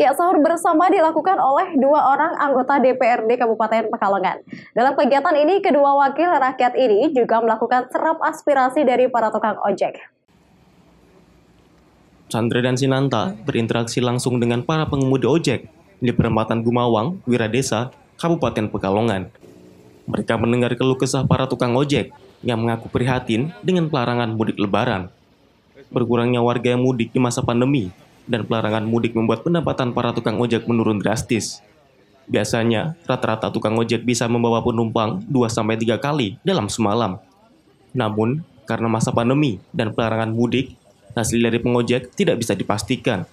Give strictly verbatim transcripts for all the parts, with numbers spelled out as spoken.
Ya, sahur bersama dilakukan oleh dua orang anggota D P R D Kabupaten Pekalongan. Dalam kegiatan ini, kedua wakil rakyat ini juga melakukan serap aspirasi dari para tukang ojek. Chandra dan Sinanta berinteraksi langsung dengan para pengemudi ojek di perempatan Gumawang, Wiradesa, Kabupaten Pekalongan. Mereka mendengar keluh kesah para tukang ojek yang mengaku prihatin dengan pelarangan mudik lebaran. Berkurangnya warga yang mudik di masa pandemi dan pelarangan mudik membuat pendapatan para tukang ojek menurun drastis. Biasanya, rata-rata tukang ojek bisa membawa penumpang dua sampai tiga kali dalam semalam. Namun, karena masa pandemi dan pelarangan mudik, hasil dari pengojek tidak bisa dipastikan.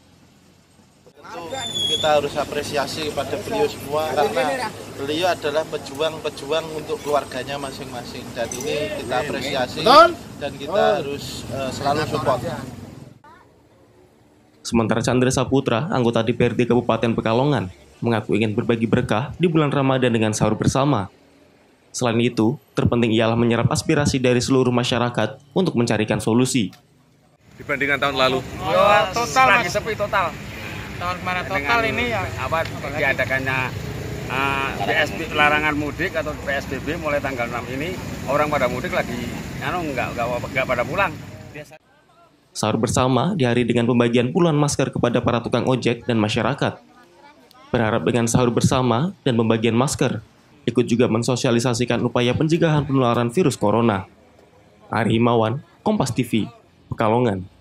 Kita harus apresiasi kepada beliau semua karena beliau adalah pejuang-pejuang untuk keluarganya masing-masing. Dan ini kita apresiasi dan kita harus uh, selalu support. Sementara Chandra Saputra, anggota D P R D Kabupaten Pekalongan, mengaku ingin berbagi berkah di bulan Ramadan dengan sahur bersama. Selain itu, terpenting ialah menyerap aspirasi dari seluruh masyarakat untuk mencarikan solusi. Dibandingkan tahun lalu? Oh, total lagi sepi total. Tahun kemarin total dengan ini ya apa diadakannya uh, P S B B larangan mudik atau P S B B mulai tanggal enam ini orang pada mudik lagi anu enggak enggak enggak pada pulang. Biasa. Sahur bersama dihari dengan pembagian puluhan masker kepada para tukang ojek dan masyarakat. Berharap dengan sahur bersama dan pembagian masker, ikut juga mensosialisasikan upaya pencegahan penularan virus corona. Ari Himawan, Kompas T V, Pekalongan.